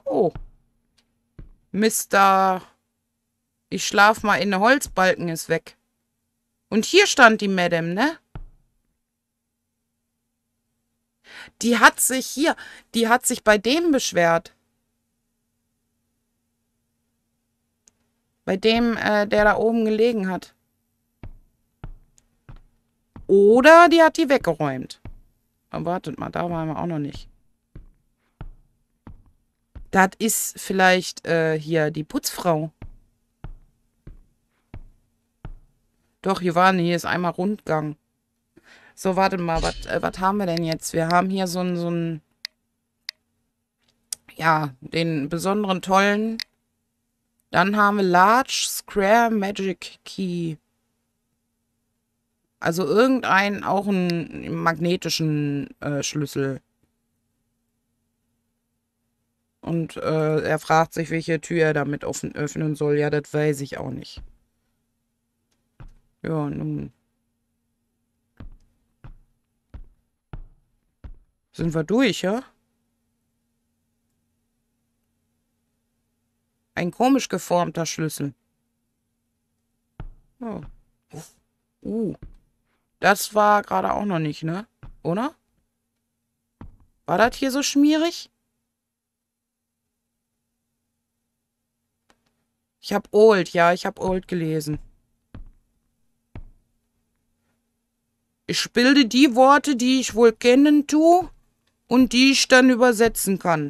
Oh, Mister, ich schlaf mal in den Holzbalken ist weg. Und hier stand die Madame, ne? Die hat sich bei dem beschwert. Bei dem, der da oben gelegen hat. Oder die hat die weggeräumt. Aber wartet mal, da waren wir auch noch nicht. Das ist vielleicht hier die Putzfrau. Doch, hier ist einmal Rundgang. So, warte mal, was haben wir denn jetzt? Wir haben hier ja, den besonderen tollen. Dann haben wir Large Square Magic Key. Also irgendeinen, auch einen magnetischen Schlüssel. Und er fragt sich, welche Tür er damit öffnen soll. Ja, das weiß ich auch nicht. Ja, nun sind wir durch, ja? Ein komisch geformter Schlüssel. Oh. Das war gerade auch noch nicht, ne? Oder? War das hier so schmierig? Ich habe Old, ja, ich habe Old gelesen. Ich bilde die Worte, die ich wohl kennen tu und die ich dann übersetzen kann.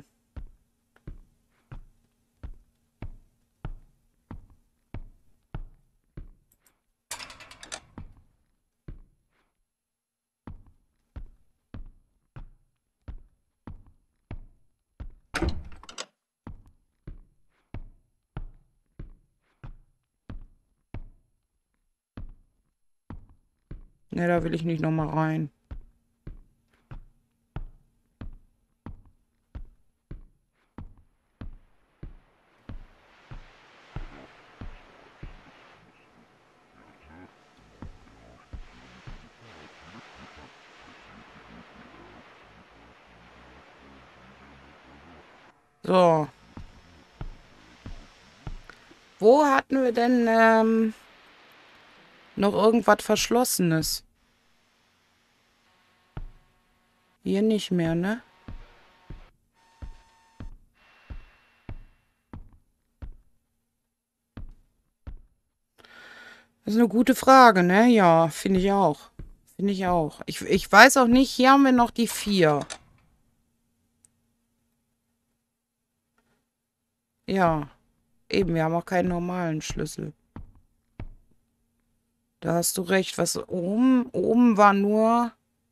Ne, da will ich nicht nochmal rein. So. Wo hatten wir denn noch irgendwas Verschlossenes? Hier nicht mehr, ne? Das ist eine gute Frage, ne? Ja, finde ich auch. Finde ich auch. Ich weiß auch nicht, hier haben wir noch die 4. Ja, eben, wir haben auch keinen normalen Schlüssel. Da hast du recht. Was oben war nur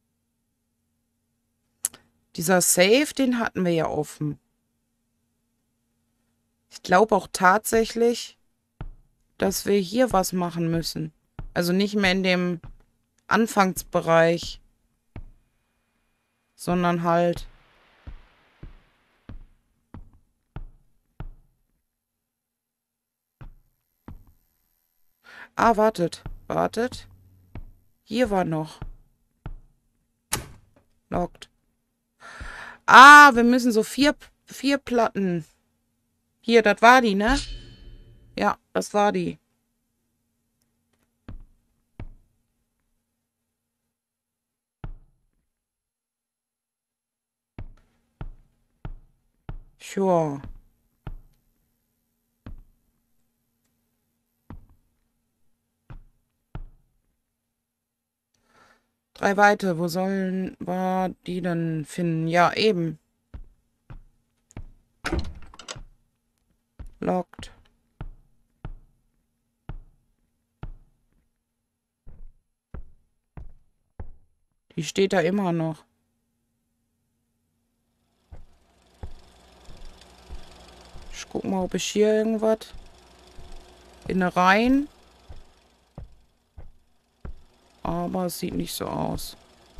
dieser Safe, den hatten wir ja offen. Ich glaube auch tatsächlich, dass wir hier was machen müssen. Also nicht mehr in dem Anfangsbereich, sondern halt. Ah, wartet. Wartet. Hier war noch. Locked. Ah, wir müssen so vier Platten. Hier, das war die, ne? Ja, das war die. Sure. 3 weitere. Wo sollen wir die denn finden? Ja, eben. Locked. Die steht da immer noch. Ich guck mal, ob ich hier irgendwas in der Reihen. Aber es sieht nicht so aus.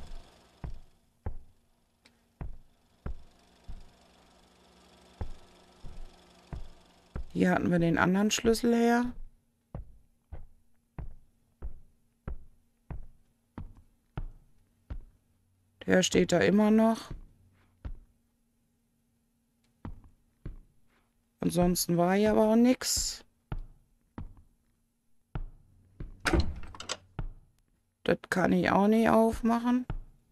Hier hatten wir den anderen Schlüssel her. Der steht da immer noch. Ansonsten war hier aber auch nichts. Das kann ich auch nicht aufmachen.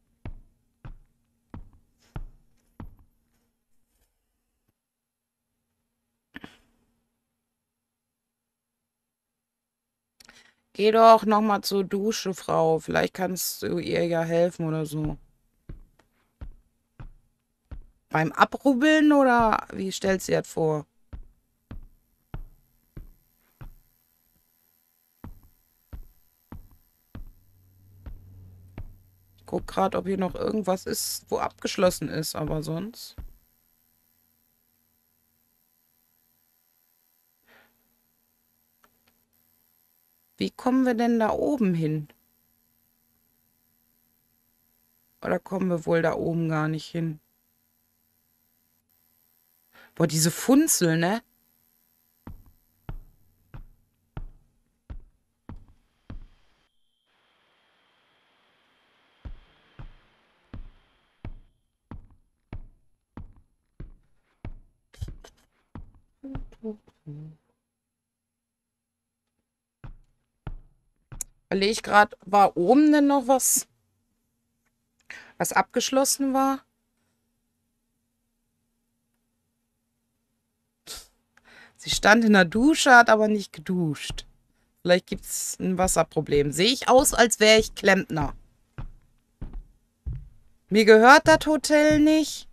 Geh doch noch mal zur Dusche, Frau. Vielleicht kannst du ihr ja helfen oder so. Beim Abrubbeln oder wie stellst du dir das vor? Ich guck gerade, ob hier noch irgendwas ist, wo abgeschlossen ist, aber sonst. Wie kommen wir denn da oben hin? Oder kommen wir wohl da oben gar nicht hin? Boah, diese Funzel, ne? Überlege ich gerade, war oben denn noch was abgeschlossen war? Sie stand in der Dusche, hat aber nicht geduscht. Vielleicht gibt es ein Wasserproblem. Sehe ich aus, als wäre ich Klempner. Mir gehört das Hotel nicht.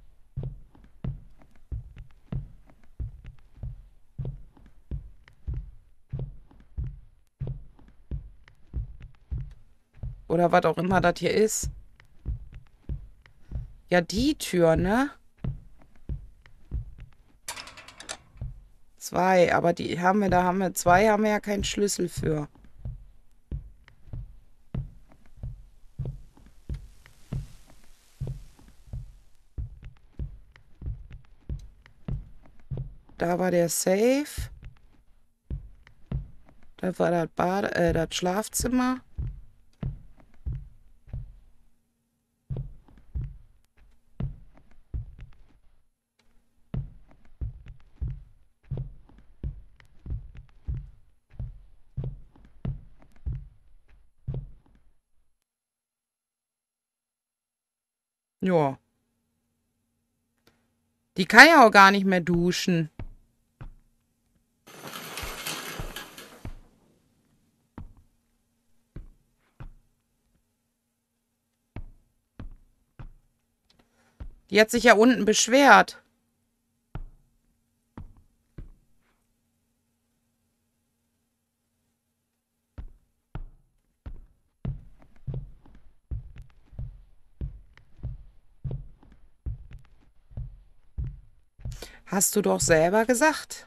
Oder was auch immer das hier ist. Ja, die Tür, ne? 2, aber die haben wir, da haben wir 2, haben wir ja keinen Schlüssel für. Da war der Safe. Da war das Schlafzimmer. Ja. Die kann ja auch gar nicht mehr duschen. Die hat sich ja unten beschwert. Hast du doch selber gesagt.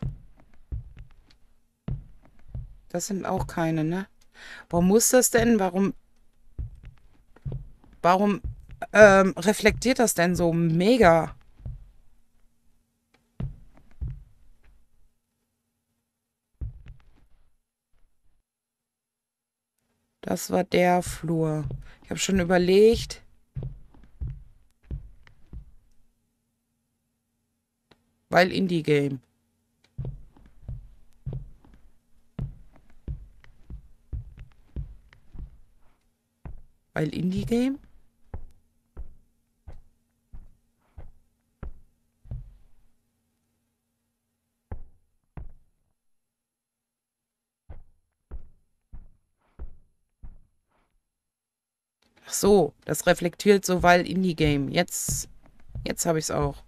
Das sind auch keine, ne? Warum muss das denn? Warum reflektiert das denn so mega? Das war der Flur. Ich habe schon überlegt. Weil Indie-Game. Weil Indie-Game? Ach so, das reflektiert so, weil Indie-Game. Jetzt habe ich es auch.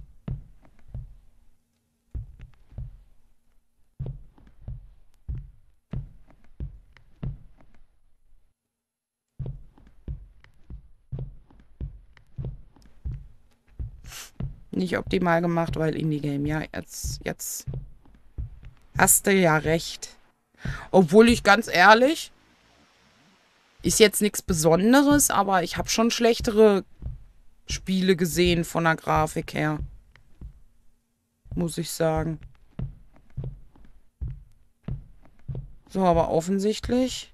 Nicht optimal gemacht, weil Indie-Game. Ja, jetzt hast du ja recht. Obwohl ich ganz ehrlich, ist jetzt nichts Besonderes, aber ich habe schon schlechtere Spiele gesehen von der Grafik her. Muss ich sagen. So, aber offensichtlich.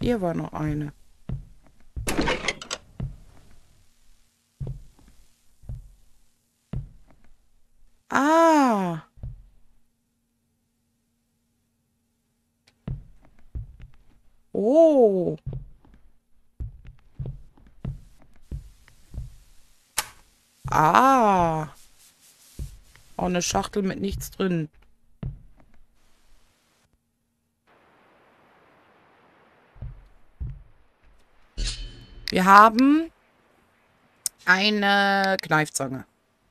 Hier war noch eine. Ah. Oh. Ah. Auch eine Schachtel mit nichts drin. Wir haben eine Kneifzange.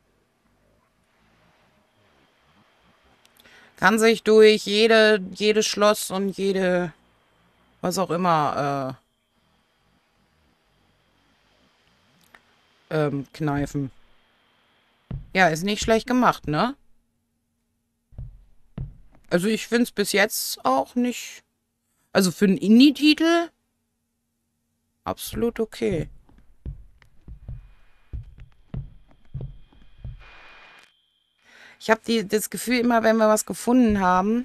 Kann sich durch jedes Schloss und jede, was auch immer, kneifen. Ja, ist nicht schlecht gemacht, ne? Also ich finde es bis jetzt auch nicht. Also für einen Indie-Titel absolut okay. Ich habe das Gefühl, immer wenn wir was gefunden haben,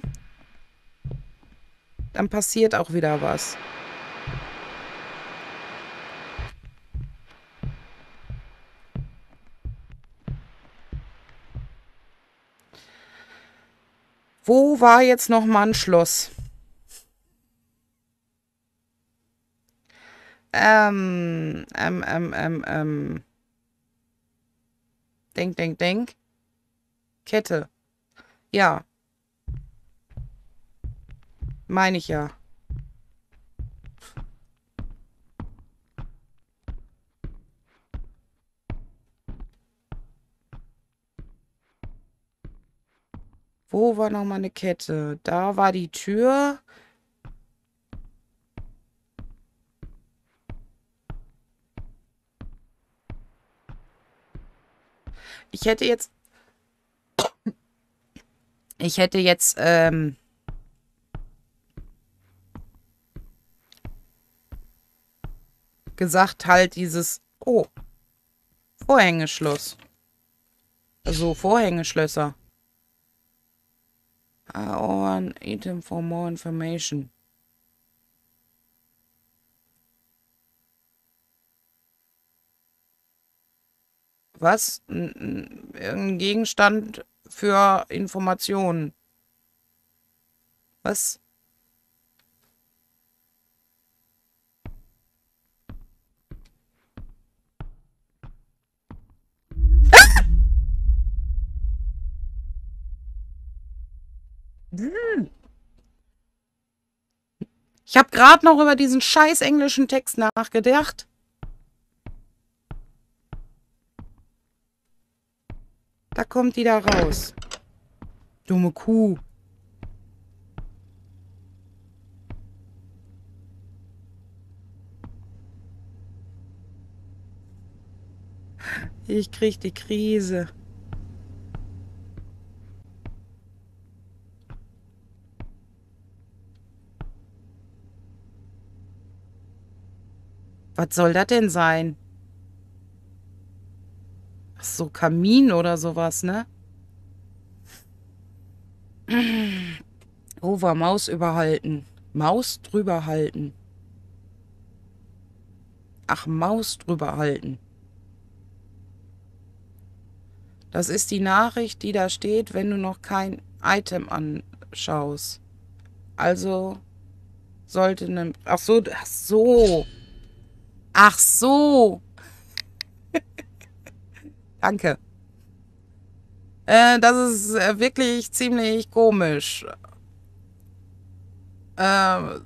dann passiert auch wieder was. Wo war jetzt noch mal ein Schloss? Ähm, ähm, ähm, ähm, ähm. Denk. Kette. Ja, meine ich ja. Wo war noch mal eine Kette? Da war die Tür. Ich hätte jetzt, ich hätte jetzt, gesagt halt dieses, oh, Vorhängeschloss. Also Vorhängeschlösser. Or an item for more information. Was? Ein Gegenstand für Informationen. Was? Ich habe gerade noch über diesen scheiß englischen Text nachgedacht. Da kommt die da raus. Dumme Kuh. Ich krieg die Krise. Was soll das denn sein? Ach so, Kamin oder sowas, ne? Over Maus überhalten. Maus drüber halten. Ach, Maus drüber halten. Das ist die Nachricht, die da steht, wenn du noch kein Item anschaust. Also sollte eine. Ach so, ach so. Ach so. Danke. Das ist wirklich ziemlich komisch. Äh,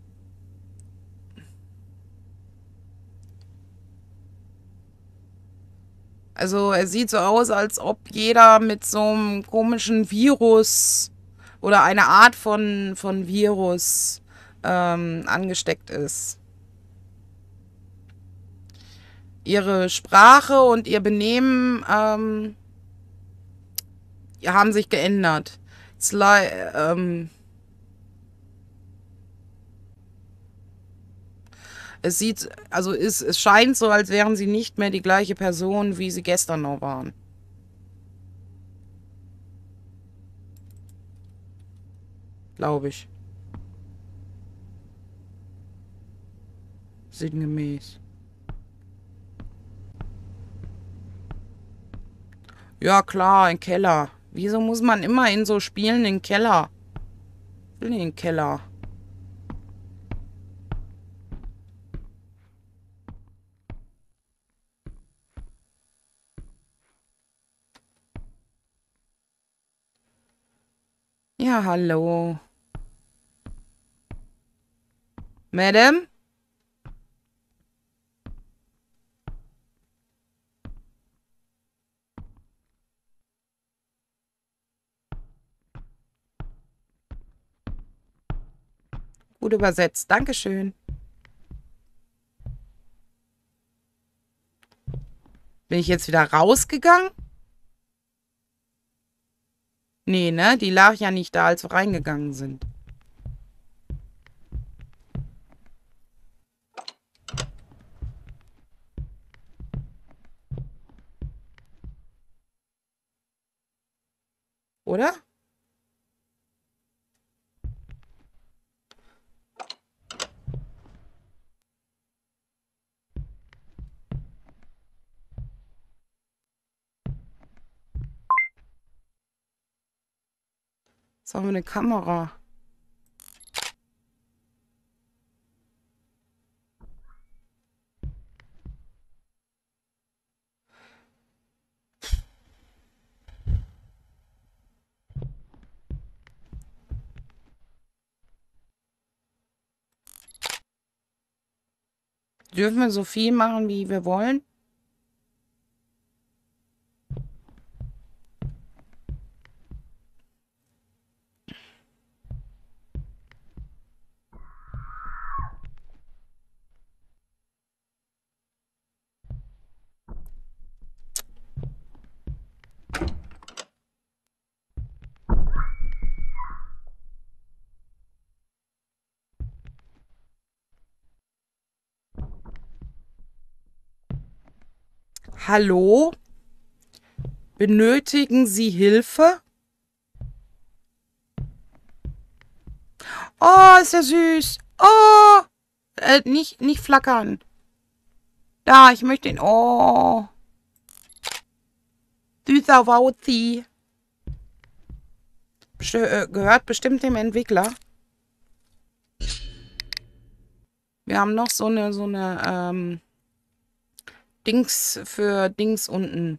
also es sieht so aus, als ob jeder mit so einem komischen Virus oder einer Art von Virus angesteckt ist. Ihre Sprache und ihr Benehmen haben sich geändert. Es sieht, also es scheint so, als wären sie nicht mehr die gleiche Person, wie sie gestern noch waren. Glaube ich. Sinngemäß. Ja, klar, ein Keller. Wieso muss man immer in so Spielen in den Keller? Ich will in den Keller. Ja, hallo. Madam? Gut übersetzt. Dankeschön. Bin ich jetzt wieder rausgegangen? Nee, ne? Die lag ja nicht da, als wir reingegangen sind. Oder? Jetzt haben wir eine Kamera. Dürfen wir so viel machen, wie wir wollen? Hallo? Benötigen Sie Hilfe? Oh, ist der süß. Oh. Nicht flackern. Da, ich möchte ihn. Oh. Süßer Wauzi. Gehört bestimmt dem Entwickler. Wir haben noch so eine Dings für Dings unten.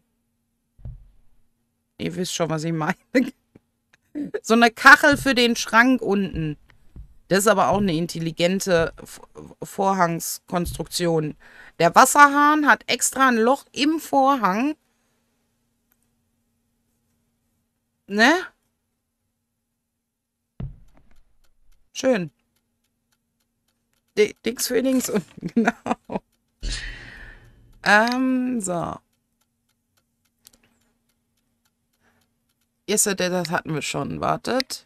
Ihr wisst schon, was ich meine. So eine Kachel für den Schrank unten. Das ist aber auch eine intelligente Vorhangskonstruktion. Der Wasserhahn hat extra ein Loch im Vorhang. Ne? Schön. Dings für Dings unten, genau. So. Yesterday, das hatten wir schon. Wartet.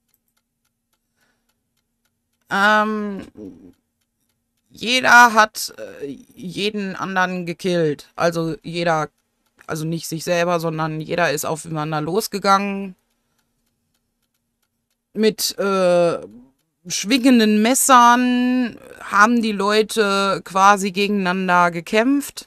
Jeder hat jeden anderen gekillt. Also jeder, also nicht sich selber, sondern jeder ist aufeinander losgegangen. Mit schwingenden Messern haben die Leute quasi gegeneinander gekämpft.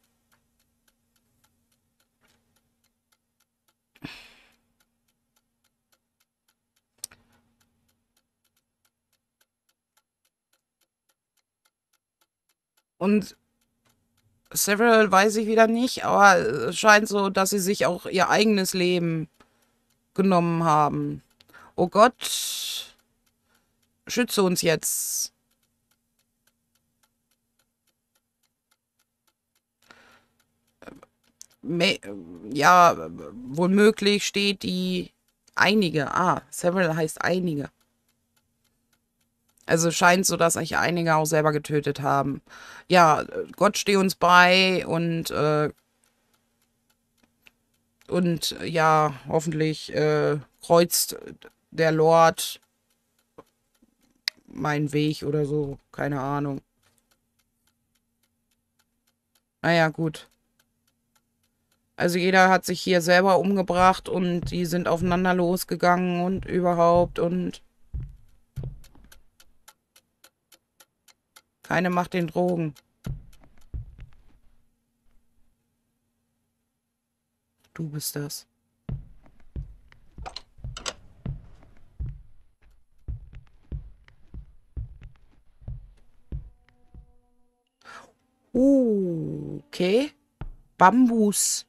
Und Several weiß ich wieder nicht, aber es scheint so, dass sie sich auch ihr eigenes Leben genommen haben. Oh Gott, schütze uns jetzt. Ja, womöglich steht die einige. Ah, Several heißt einige. Also scheint so, dass sich einige auch selber getötet haben. Ja, Gott stehe uns bei und ja, hoffentlich kreuzt der Lord meinen Weg oder so. Keine Ahnung. Naja, gut. Also jeder hat sich hier selber umgebracht und die sind aufeinander losgegangen und überhaupt und Keine macht den Drogen. Du bist das. Okay. Bambus.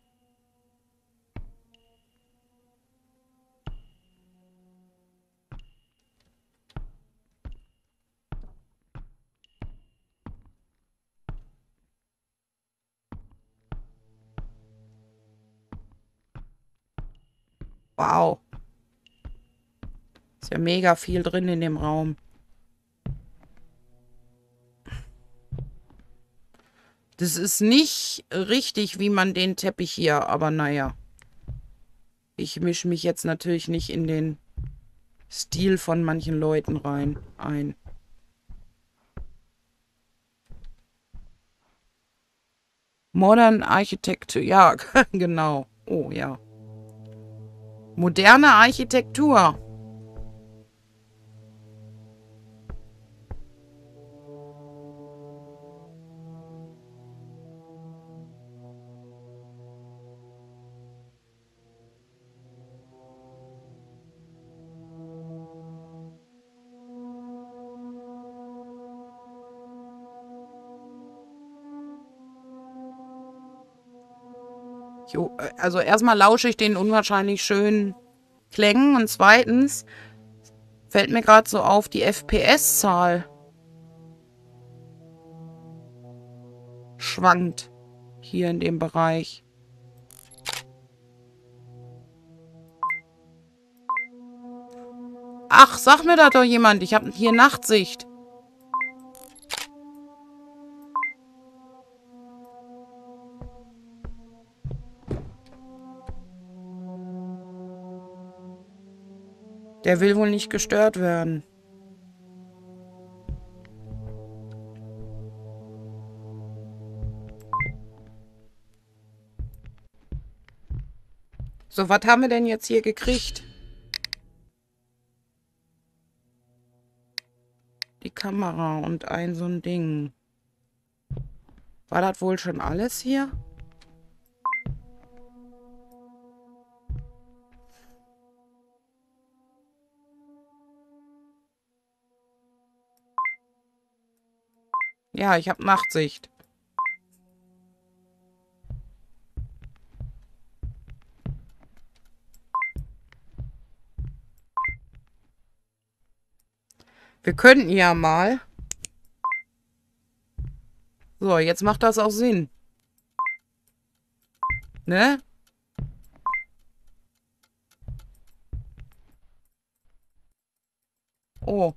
Wow. Ist ja mega viel drin in dem Raum. Das ist nicht richtig, wie man den Teppich hier, aber naja. Ich mische mich jetzt natürlich nicht in den Stil von manchen Leuten ein. Modern Architecture, ja, genau. Oh ja. Moderne Architektur. Also erstmal lausche ich den unwahrscheinlich schönen Klängen und zweitens fällt mir gerade so auf die FPS-Zahl schwankt hier in dem Bereich. Ach, sag mir das doch jemand. Ich habe hier Nachtsicht. Der will wohl nicht gestört werden. So, was haben wir denn jetzt hier gekriegt? Die Kamera und ein so ein Ding. War das wohl schon alles hier? Ja, ich habe Nachtsicht. Wir könnten ja mal. So, jetzt macht das auch Sinn. Ne? Oh.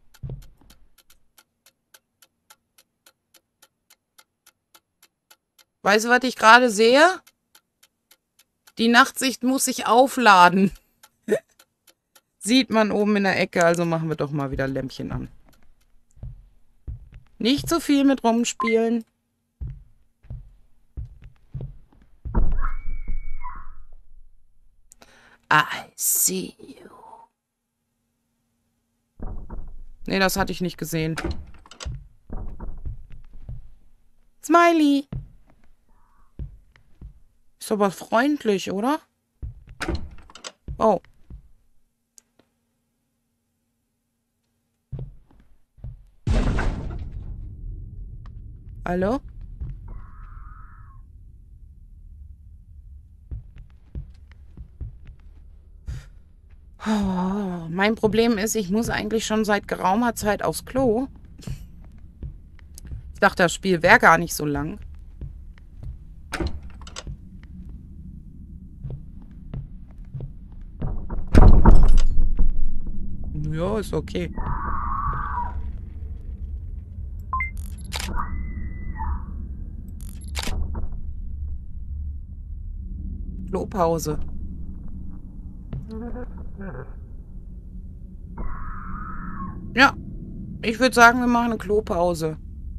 Weißt du, was ich gerade sehe? Die Nachtsicht muss sich aufladen. Sieht man oben in der Ecke, also machen wir doch mal wieder Lämpchen an. Nicht so viel mit rumspielen. I see you. Nee, das hatte ich nicht gesehen. Smiley. Ist aber freundlich, oder? Oh. Hallo? Oh, mein Problem ist, ich muss eigentlich schon seit geraumer Zeit aufs Klo. Ich dachte, das Spiel wäre gar nicht so lang. Ja, ist okay. Klopause. Ja, ich würde sagen, wir machen eine Klopause.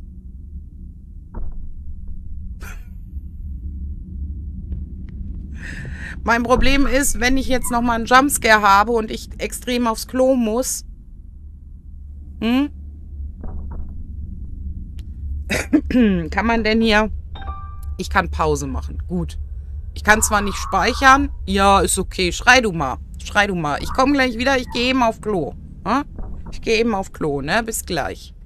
Mein Problem ist, wenn ich jetzt nochmal einen Jumpscare habe und ich extrem aufs Klo muss, Kann man denn hier... Ich kann Pause machen. Gut. Ich kann zwar nicht speichern. Ja, ist okay. Schrei du mal. Schrei du mal. Ich komme gleich wieder. Ich gehe eben auf Klo. Ich gehe eben auf Klo, ne? Bis gleich.